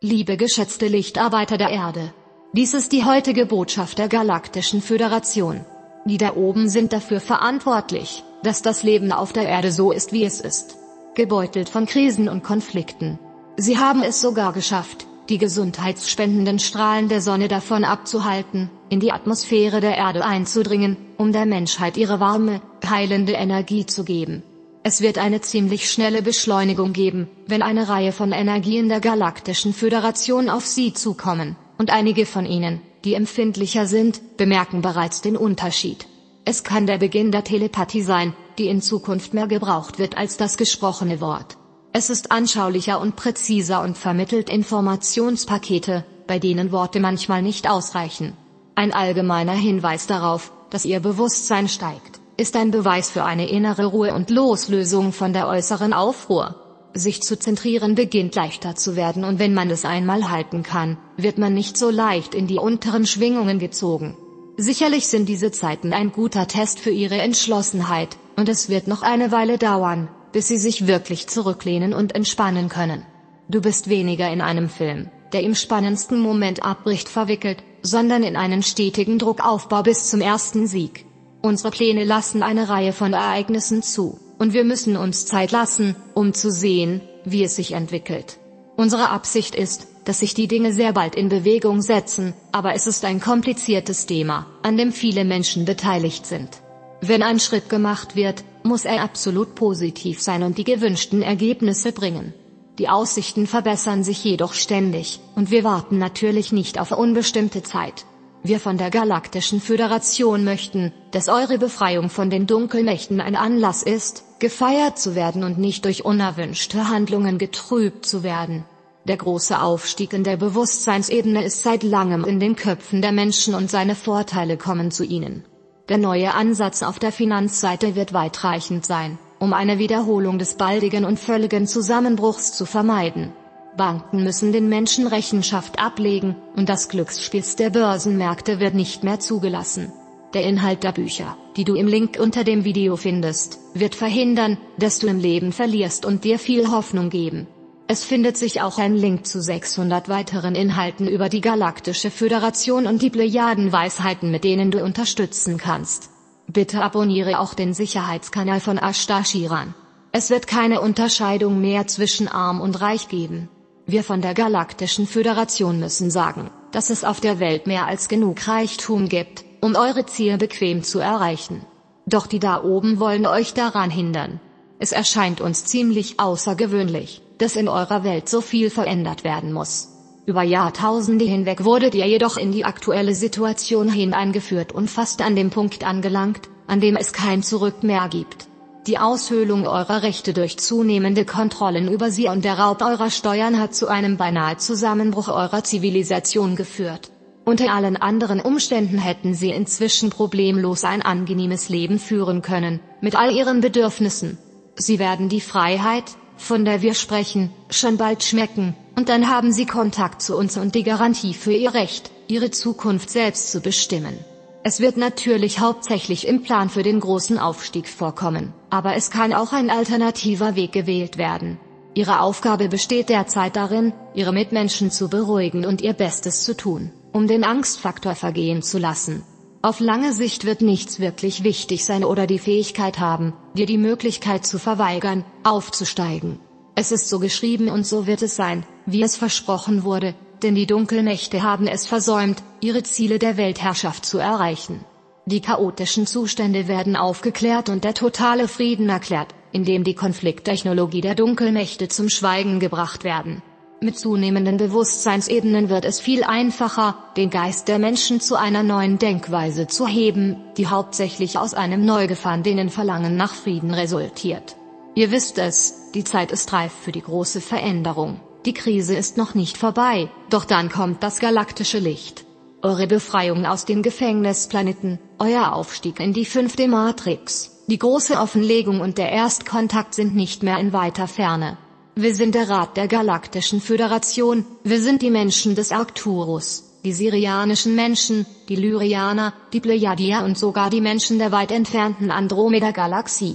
Liebe geschätzte Lichtarbeiter der Erde. Dies ist die heutige Botschaft der Galaktischen Föderation. Die da oben sind dafür verantwortlich, dass das Leben auf der Erde so ist, wie es ist. Gebeutelt von Krisen und Konflikten. Sie haben es sogar geschafft, die gesundheitsspendenden Strahlen der Sonne davon abzuhalten, in die Atmosphäre der Erde einzudringen, um der Menschheit ihre warme, heilende Energie zu geben. Es wird eine ziemlich schnelle Beschleunigung geben, wenn eine Reihe von Energien der Galaktischen Föderation auf Sie zukommen, und einige von Ihnen, die empfindlicher sind, bemerken bereits den Unterschied. Es kann der Beginn der Telepathie sein, die in Zukunft mehr gebraucht wird als das gesprochene Wort. Es ist anschaulicher und präziser und vermittelt Informationspakete, bei denen Worte manchmal nicht ausreichen. Ein allgemeiner Hinweis darauf, dass Ihr Bewusstsein steigt, ist ein Beweis für eine innere Ruhe und Loslösung von der äußeren Aufruhr. Sich zu zentrieren beginnt leichter zu werden, und wenn man es einmal halten kann, wird man nicht so leicht in die unteren Schwingungen gezogen. Sicherlich sind diese Zeiten ein guter Test für Ihre Entschlossenheit, und es wird noch eine Weile dauern, bis Sie sich wirklich zurücklehnen und entspannen können. Du bist weniger in einem Film, der im spannendsten Moment abbricht, verwickelt, sondern in einen stetigen Druckaufbau bis zum ersten Sieg. Unsere Pläne lassen eine Reihe von Ereignissen zu, und wir müssen uns Zeit lassen, um zu sehen, wie es sich entwickelt. Unsere Absicht ist, dass sich die Dinge sehr bald in Bewegung setzen, aber es ist ein kompliziertes Thema, an dem viele Menschen beteiligt sind. Wenn ein Schritt gemacht wird, muss er absolut positiv sein und die gewünschten Ergebnisse bringen. Die Aussichten verbessern sich jedoch ständig, und wir warten natürlich nicht auf unbestimmte Zeit. Wir von der Galaktischen Föderation möchten, dass eure Befreiung von den Dunkelmächten ein Anlass ist, gefeiert zu werden und nicht durch unerwünschte Handlungen getrübt zu werden. Der große Aufstieg in der Bewusstseinsebene ist seit langem in den Köpfen der Menschen, und seine Vorteile kommen zu ihnen. Der neue Ansatz auf der Finanzseite wird weitreichend sein, um eine Wiederholung des baldigen und völligen Zusammenbruchs zu vermeiden. Banken müssen den Menschen Rechenschaft ablegen, und das Glücksspiel der Börsenmärkte wird nicht mehr zugelassen. Der Inhalt der Bücher, die du im Link unter dem Video findest, wird verhindern, dass du im Leben verlierst und dir viel Hoffnung geben. Es findet sich auch ein Link zu 600 weiteren Inhalten über die Galaktische Föderation und die Plejadenweisheiten, mit denen du unterstützen kannst. Bitte abonniere auch den Sicherheitskanal von Ashtar Shiran. Es wird keine Unterscheidung mehr zwischen Arm und Reich geben. Wir von der Galaktischen Föderation müssen sagen, dass es auf der Welt mehr als genug Reichtum gibt, um eure Ziele bequem zu erreichen. Doch die da oben wollen euch daran hindern. Es erscheint uns ziemlich außergewöhnlich, dass in eurer Welt so viel verändert werden muss. Über Jahrtausende hinweg wurdet ihr jedoch in die aktuelle Situation hineingeführt und fast an dem Punkt angelangt, an dem es kein Zurück mehr gibt. Die Aushöhlung eurer Rechte durch zunehmende Kontrollen über sie und der Raub eurer Steuern hat zu einem beinahe Zusammenbruch eurer Zivilisation geführt. Unter allen anderen Umständen hätten sie inzwischen problemlos ein angenehmes Leben führen können, mit all ihren Bedürfnissen. Sie werden die Freiheit, von der wir sprechen, schon bald schmecken, und dann haben sie Kontakt zu uns und die Garantie für ihr Recht, ihre Zukunft selbst zu bestimmen. Es wird natürlich hauptsächlich im Plan für den großen Aufstieg vorkommen, aber es kann auch ein alternativer Weg gewählt werden. Ihre Aufgabe besteht derzeit darin, ihre Mitmenschen zu beruhigen und ihr Bestes zu tun, um den Angstfaktor vergehen zu lassen. Auf lange Sicht wird nichts wirklich wichtig sein oder die Fähigkeit haben, dir die Möglichkeit zu verweigern, aufzusteigen. Es ist so geschrieben und so wird es sein, wie es versprochen wurde, denn die Dunkelmächte haben es versäumt, ihre Ziele der Weltherrschaft zu erreichen. Die chaotischen Zustände werden aufgeklärt und der totale Frieden erklärt, indem die Konflikttechnologie der Dunkelmächte zum Schweigen gebracht werden. Mit zunehmenden Bewusstseinsebenen wird es viel einfacher, den Geist der Menschen zu einer neuen Denkweise zu heben, die hauptsächlich aus einem neu gefundenen Verlangen nach Frieden resultiert. Ihr wisst es, die Zeit ist reif für die große Veränderung. Die Krise ist noch nicht vorbei, doch dann kommt das galaktische Licht. Eure Befreiung aus dem Gefängnisplaneten, euer Aufstieg in die 5. Matrix, die große Offenlegung und der Erstkontakt sind nicht mehr in weiter Ferne. Wir sind der Rat der Galaktischen Föderation, wir sind die Menschen des Arcturus, die sirianischen Menschen, die Lyrianer, die Plejadier und sogar die Menschen der weit entfernten Andromeda-Galaxie.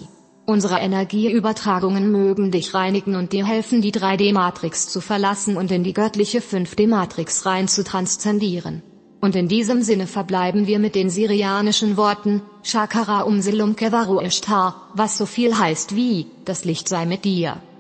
Unsere Energieübertragungen mögen dich reinigen und dir helfen, die 3D-Matrix zu verlassen und in die göttliche 5D-Matrix rein zu transzendieren. Und in diesem Sinne verbleiben wir mit den syrianischen Worten, Shakara Umsilum Kevaru Ishtar, was so viel heißt wie, das Licht sei mit dir.